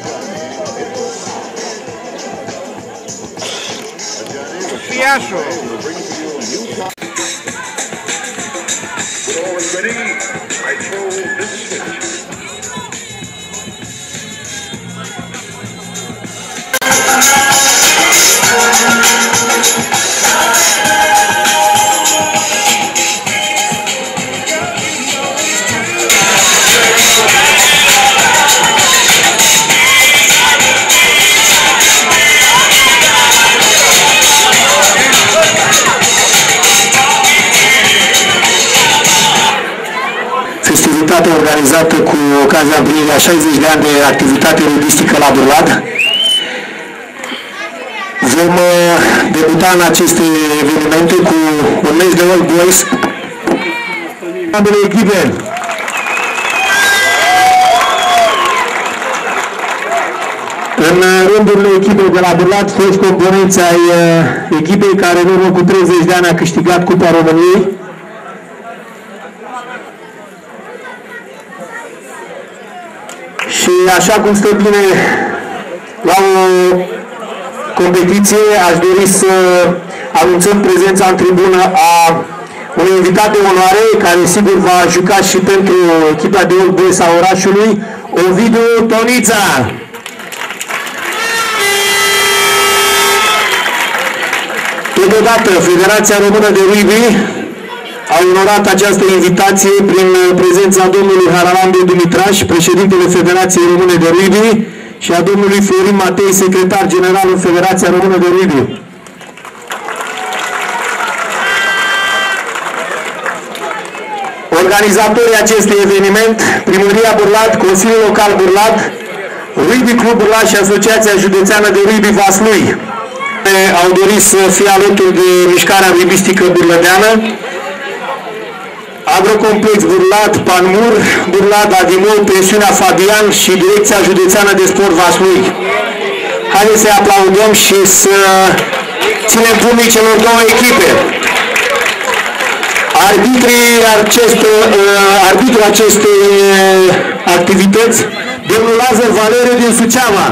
Fiașu! Festivitatea organizată cu ocazia împlinirii a 60 de ani de activitate rudistică la Burlad. Vom debuta în aceste evenimente cu un meci de Old Boys. Ambele echipe. În rândurile echipei de la Burlad, foști componenți ai echipei care în urmă cu 30 de ani a câștigat Cupa României. Și așa cum stă bine la o competiție, aș dori să anunțăm prezența în tribună a unui invitat de onoare, care sigur va juca și pentru echipa de Old Boys a orașului, Ovidiu Tonița. Totodată, Federația Română de Rugby a onorat această invitație prin prezența domnului Haralambiu Dumitraș, președintele Federației Române de Rugby, și a domnului Florin Matei, secretar general în Federația Română de Rugby. Organizatorii acestui eveniment, Primăria Burlad, Consiliul Local Burlad, Rugby Club Burlad și Asociația Județeană de Rugby Vaslui, au dorit să fie alături de mișcarea rugbistică burlădeană. Agrocomplex Burlad, Panmur, Burlad, Adimol, Pensiunea Fabian și Direcția Județeană de Sport Vaslui. Haideți să-i aplaudăm și să ținem pumnii celor două echipe. Arbitrul acestei activități, domnul Lazar Valeriu din Suceava.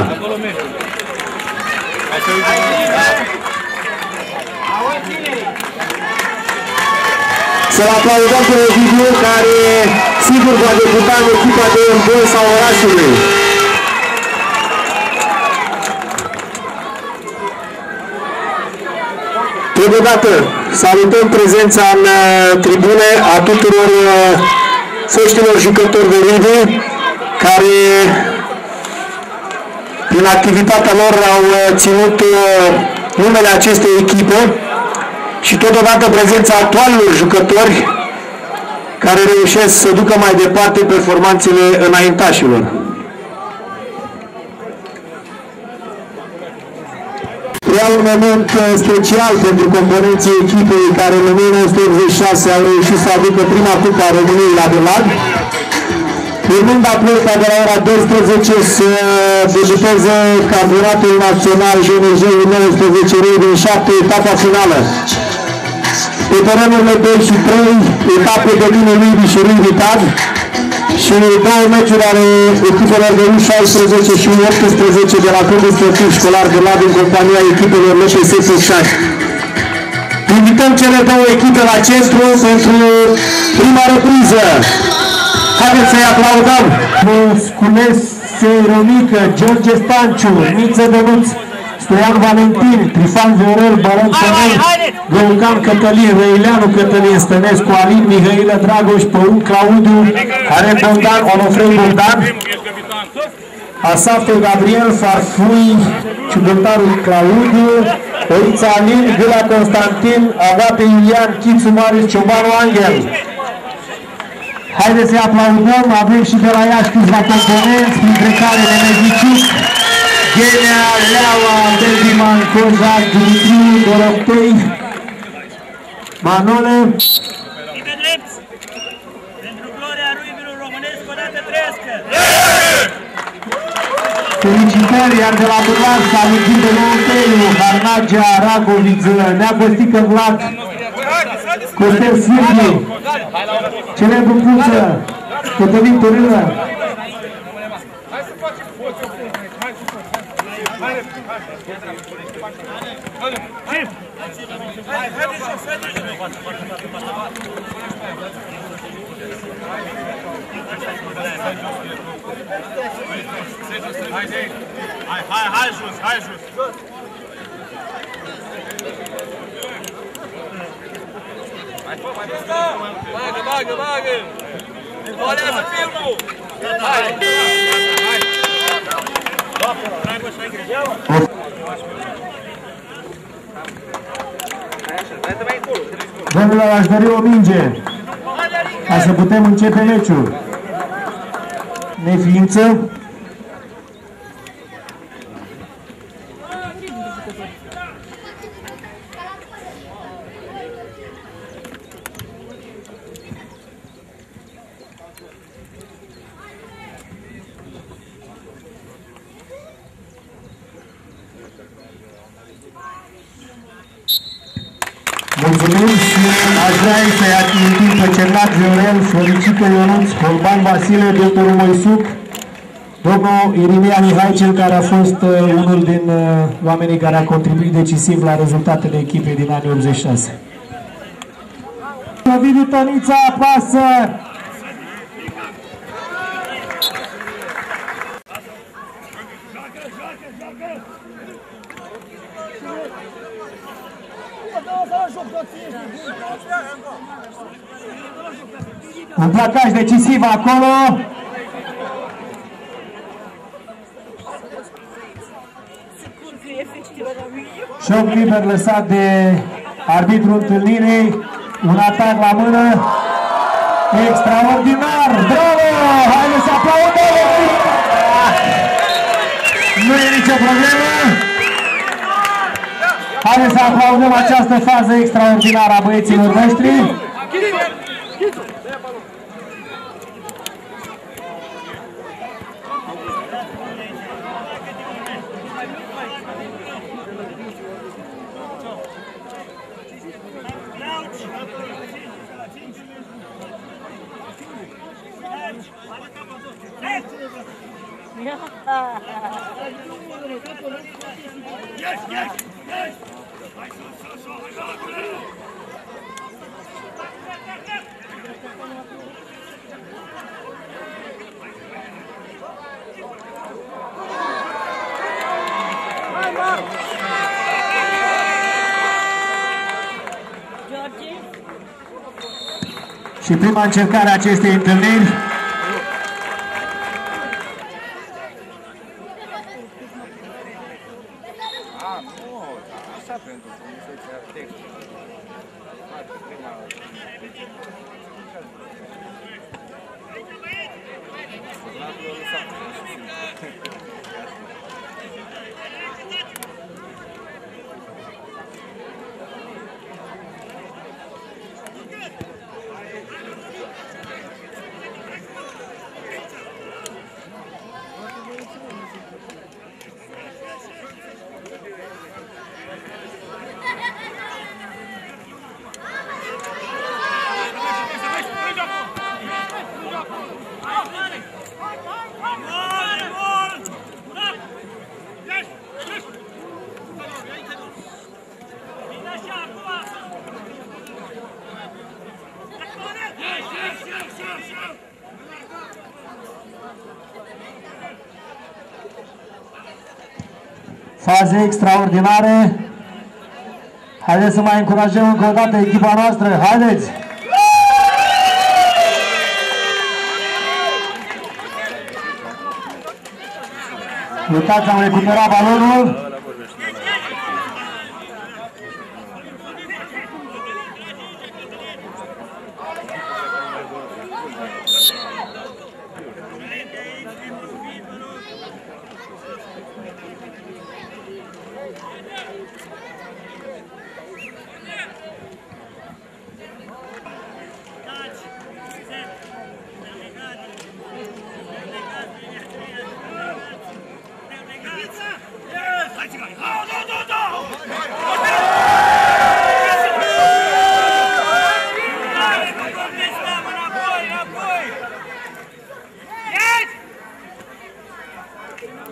Să-l aplaudăm pe Ovidiu, care sigur va debuta în echipa de Old Boys a orașului. Totodată salutăm prezența în tribune a tuturor foștilor jucători de rugby care prin activitatea lor au ținut numele acestei echipe și totodată prezența actualilor jucători care reușesc să ducă mai departe performanțele înaintașilor. Vreau un moment special pentru componenții echipei care în 1986 au reușit să aducă prima Cupa a României la Burlad. Urmând aplauza de la ora 12 să debuteze campionatul național JNJ 19 din 7, etapa finală. Pe terenurile 2 și 3, etape de mini rugby și rugby tag și două meciuri ale echipelor de U16 și U18 de la Clubul Sportiv Școlar Burlad în compania echipelor LPS Focșani. Invităm cele două echipe la centru pentru prima repriză. Haideți să-i aplaudăm! Sculese Romică, George Stanciu, Niță Dănuț, Stoian Valentin, Trifan Viorel, Baron Sănel, Găucan Cătălin, Răileanu Cătălin, Stănescu Alin, Mihailă Dragoș, Păun Claudiu, Harem Bogdan, Onofrei Bogdan, Asafte Gabriel, Farfui, Ciubătarul Claudiu, Orița Alin, Gâlea Constantin, Agate Iulian, Chițu Marius, Ciobanu Angel. Haideți să-i aplaudăm, avem și de la Iași câțiva componenți, printre care Nemeziciuc, Ghenea, Leaua, Delviman, Cojac, Dimitriu, Dorotei, Manole. Pentru gloria rugby-ului românesc, o dată trăiască! Felicitări, iar de la Burlad, Salutin de Lonteiu, Harnagea, Ragoviță, Neagăstică Vlad, Costel Sfârghi, Celebru Puță, Cătălin Tărână. Hai jos, hai jos. Bagă! Volează filmul! Hai! Domnilor, aș dori o minge ca să putem începe meciul. Neființă. Mulțumim și aș vrea să-i invit pe Cernat Viorel, Floricică Ionuț, Holban Vasile, doctorul Moisuc, domnul Irimia Mihai, cel care a fost unul din oamenii care a contribuit decisiv la rezultatele echipei din anii 86. Ovidiu Tonița, pasă! Un placaj decisiv acolo. Șoc liber lăsat de arbitrul întâlnirii. Un atac la mână. Extraordinar! Bravo! Haideți să aplaudăm! Nu e nicio problemă. Haideți să aplaudăm această fază extraordinară a băieților noștri. Și prima încercare a acestei întâlniri. Faze extraordinare. Haideți să mai încurajăm încă o dată echipa noastră. Haideți! Uitați, am recuperat balonul.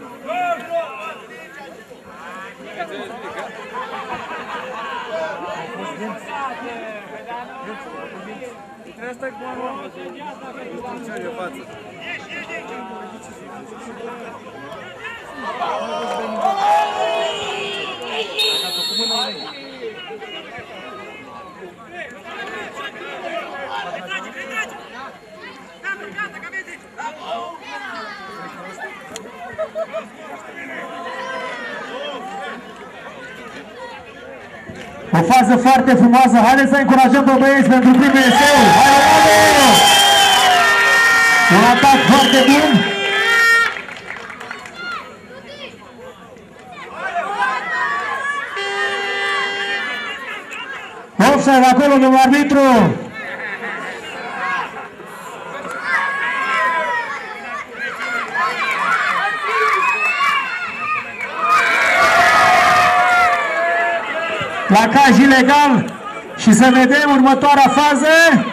O fază foarte frumoasă. Haideți să încurajăm pe băieți pentru primul eseu. Haide! Un atac foarte bun. Offside acolo, domnul arbitru. Placaj ilegal și să vedem următoarea fază.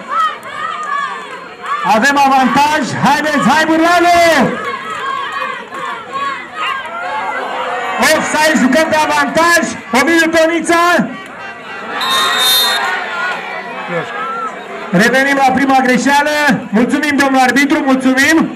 Avem avantaj. Haideți, hai Burlanu! Offside, jucăm de avantaj. Ovidiu Tonița. Revenim la prima greșeală. Mulțumim, domnul arbitru, mulțumim.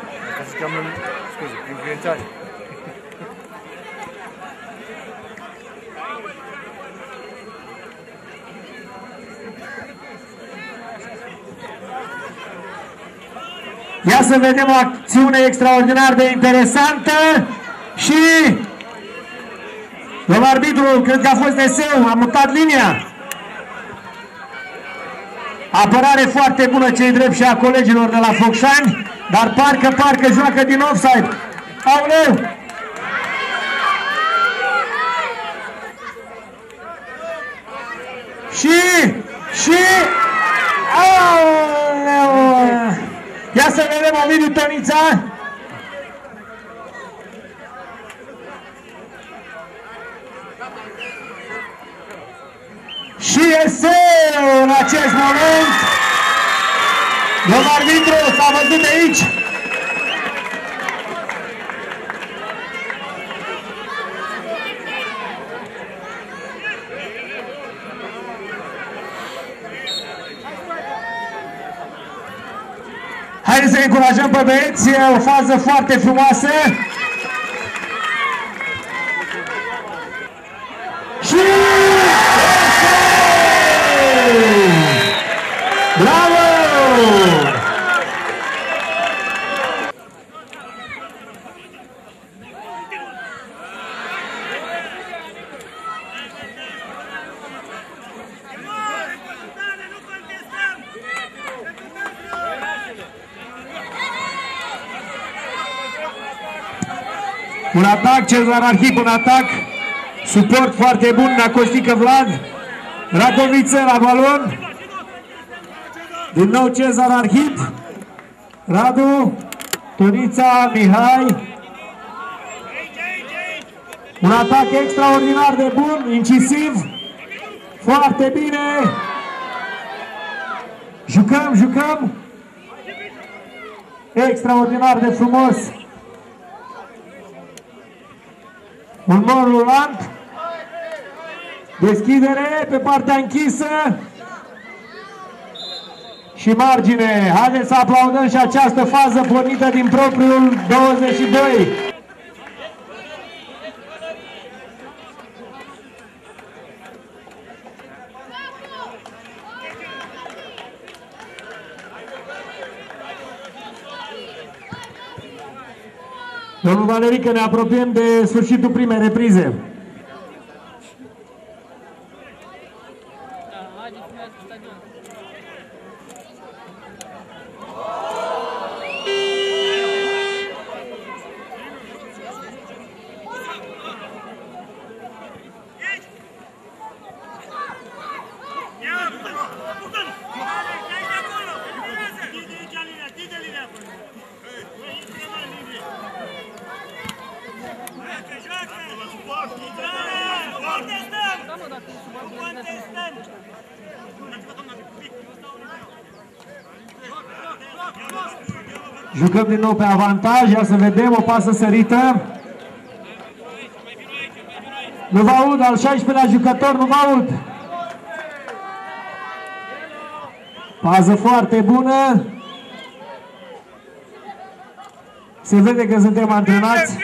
Ia să vedem o acțiune extraordinar de interesantă și domnul arbitru, cred că a fost deseu, a mutat linia. Apărare foarte bună cei drept și a colegilor de la Focșani, dar parcă joacă din offside. Aoleu! Și aoleu! Ia să vedem Ovidiu Tonița. Și eseu în acest moment. Domnul arbitru, s-a văzut de aici. Haideți să încurajăm pe băieți, e o fază foarte frumoasă. Și... bravo! Un atac, Cezar Arhip, un atac, suport foarte bun, Nacostică Vlad, Racoviță la balon, din nou Cezar Arhip, Radu, Tonița, Mihai, un atac extraordinar de bun, incisiv, foarte bine, jucăm, extraordinar de frumos. Un mor rulant, deschidere pe partea închisă și margine. Haideți să aplaudăm și această fază pornită din propriul 22. Domnul Valerică, ne apropiem de sfârșitul primei reprize. Jucăm din nou pe avantaj, ia să vedem o pasă sărită. Nu vă aud, al 16-lea jucător, nu vă aud. Pază foarte bună. Se vede că suntem antrenați.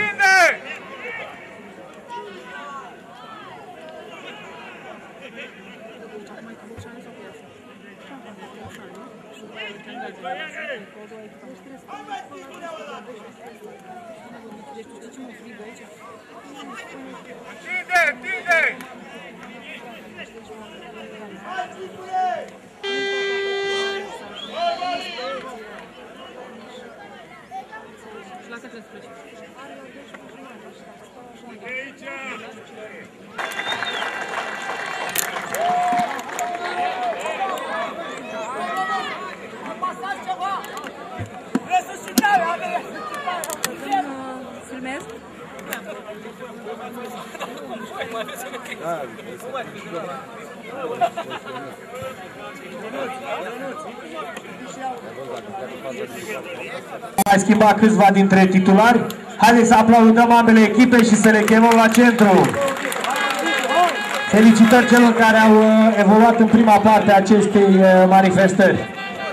Mai schimba câțiva dintre titulari. Haideți să aplaudăm ambele echipe și să le chemăm la centru. Felicitări celor care au evoluat în prima parte a acestei manifestări.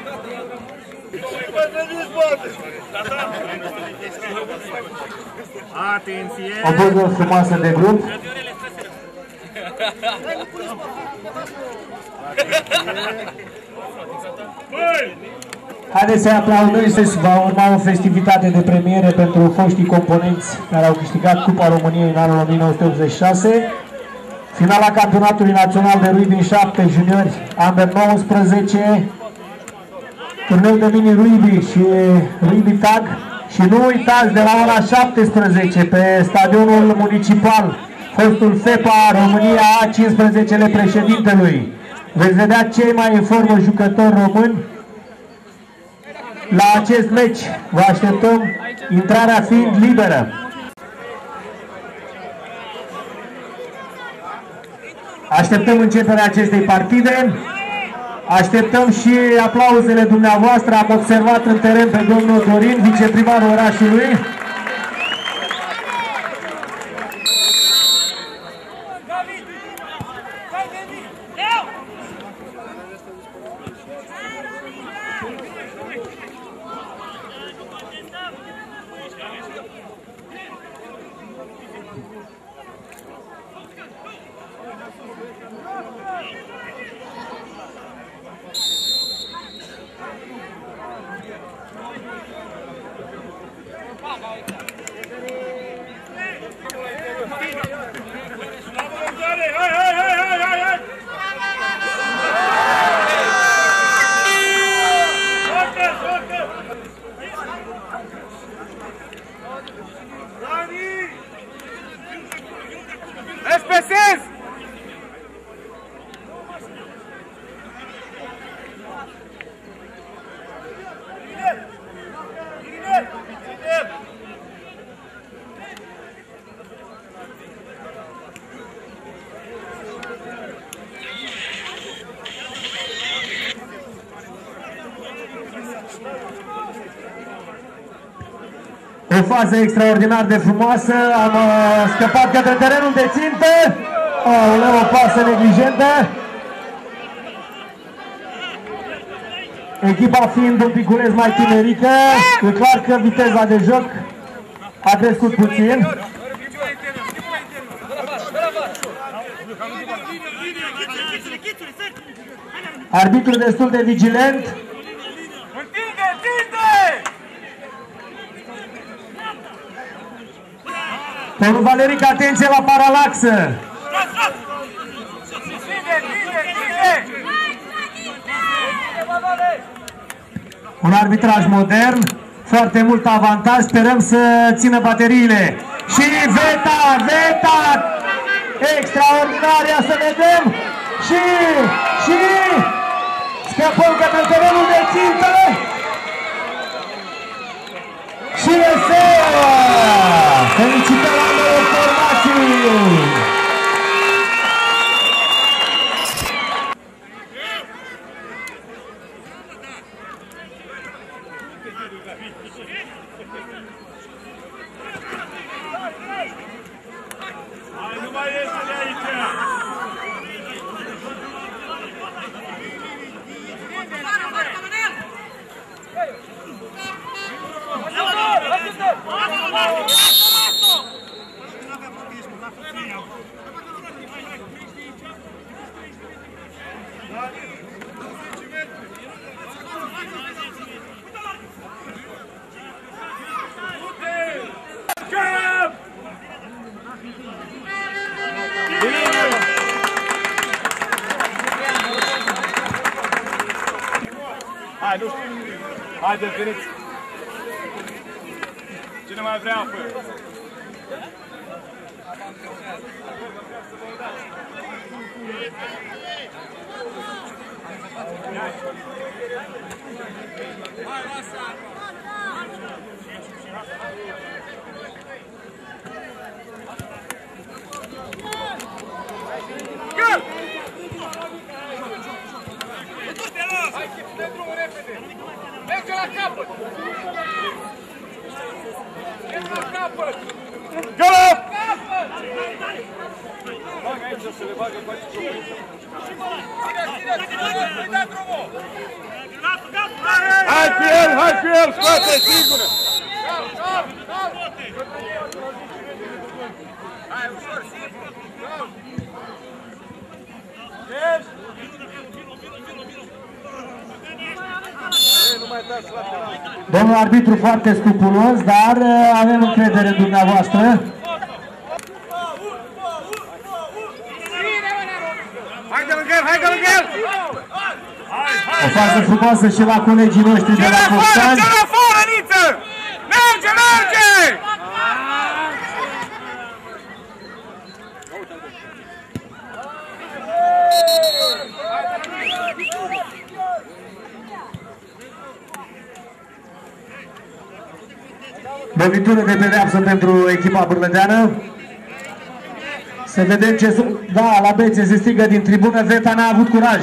Atenție! O poză frumoasă de grup. Haideți să-i aplaudăm și să va urma o festivitate de premiere pentru foștii componenți care au câștigat Cupa României în anul 1986. Finala campionatului național de rugby 7 juniori, under 19, turneu de mini rugby și rugby tag. Și nu uitați, de la ora 17 pe stadionul municipal, fostul FEPA România A15-le președintelui. Veți vedea cei mai în formă jucători români la acest meci. Vă așteptăm, intrarea fiind liberă. Așteptăm începerea acestei partide. Așteptăm și aplauzele dumneavoastră. Am observat în teren pe domnul Dorin, viceprimarul orașului. SPSS! O fază extraordinar de frumoasă, am scăpat către terenul de țintă, o pasă neglijentă. Echipa fiind un piculeț mai tinerică, e clar că viteza de joc a crescut puțin. Arbitrul destul de vigilent. Domnul Valeric, atenție la paralaxă! Un arbitraj modern, foarte mult avantaj, sperăm să țină bateriile. Și veta! Extraordinar, ia să vedem! Și scăpăm către terenul de țintă! Și reseaua! Felicitări ambele formații! Nu mai este! Hai, nu știu. Haideți, veniți. Cine mai vrea apă? Hai, lasă! Merge la capăt! Merge la capăt! Gol! Bagă aici să le bagă pe aici. Ține, dă drumul! Hai pe el, scoate, sigur! Hai, ușor, simplu! Ești! Domnul arbitru foarte scrupulos, dar avem încredere în dumneavoastră. Hai de lângă el, hai de lângă el! O fază frumoasă și la colegii noștri de la Coșani. Ce la afară, Niță! Merge, merge! Lovitură de pedeapsă pentru echipa bârlădeană. Să vedem ce sunt. Da, la bețe se strigă din tribună, Veta n-a avut curaj.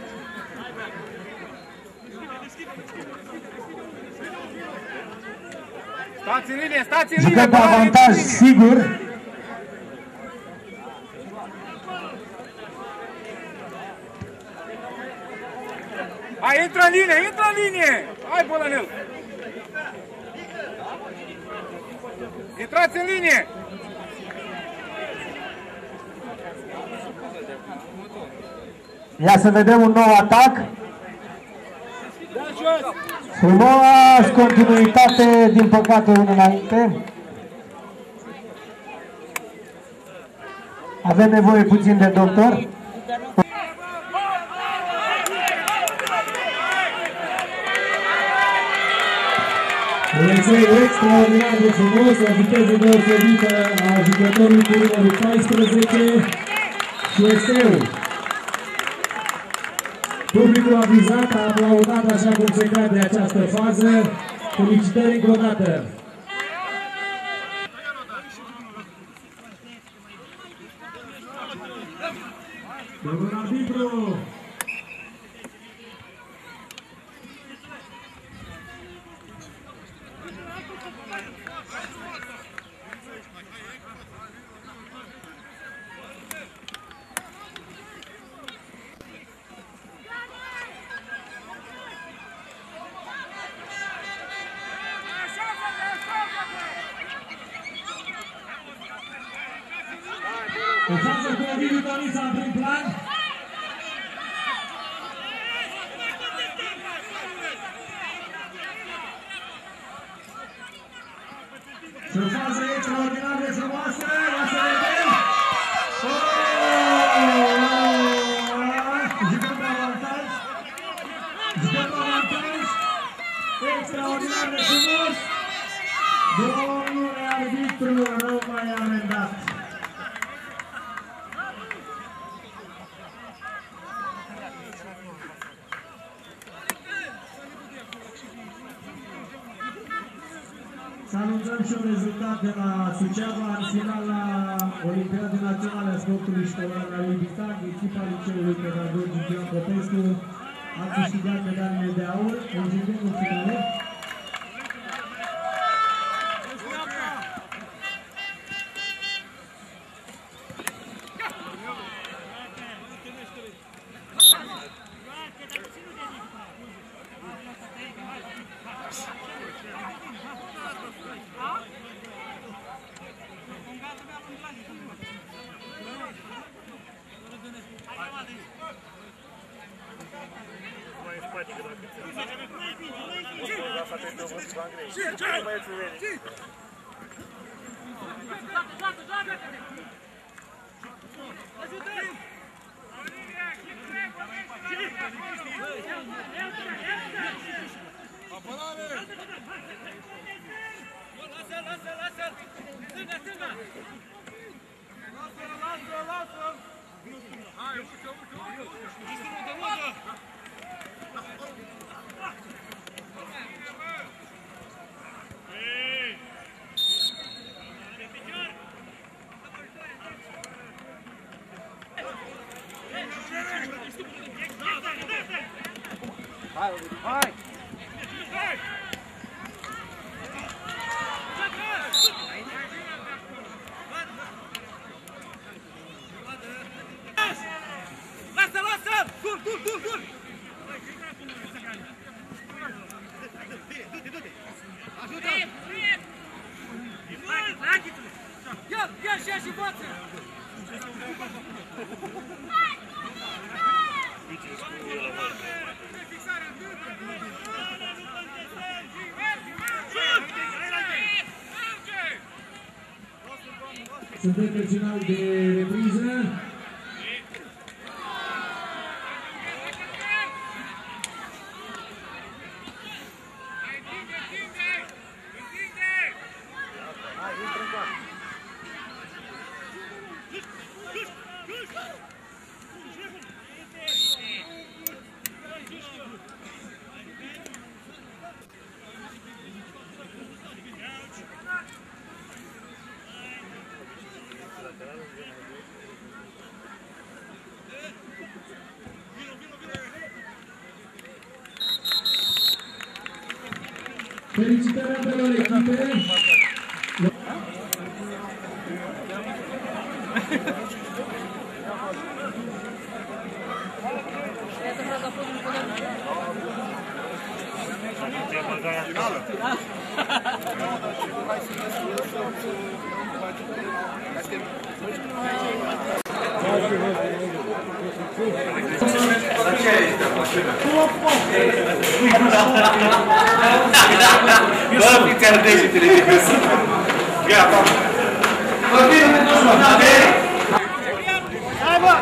Stați în linie, stați în linie! Jucăm pe avantaj, sigur. Hai, intră în linie, intră în linie! Hai, Bălănel! Intrați în linie! Ia să vedem un nou atac. Frumos, continuitate, din păcate unul înainte. Avem nevoie puțin de doctor. Un exer extraordinar de frumos, o viteză deosebită a jucătorului cu numărul 14 și eseu. Publicul avizat a aplaudat așa cum se cade această fază. Felicitări încă o dată! Domnul arbitru! O fază cu Ovidiu Tonița în prim plan. Și o fază extraordinar de frumoasă. O să vedem. Jucăm pe avantaj. Jucăm pe avantaj. Extraordinar de frumos. Domnule arbitru, rău mai amendat. Să anunțăm și un rezultat de la Suceava în finala Olimpiadei Naționale a Sportului Școlar la Libitag. Echipa Liceului Pedagogic Ioan Popescu a câștigat medaliile de aur în județul finale. Hai! Lasă, lasă! Gol, gol, gol, gol! Ajută! Ia, ia și ia și față! Suntem pe final de repriză. Felicitări ambelor echipe! Bă, fiți-ar degetele de găsit. Gata. Bă, bine, nu știu, hai, bă!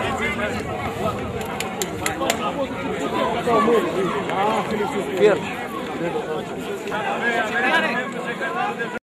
Pierd.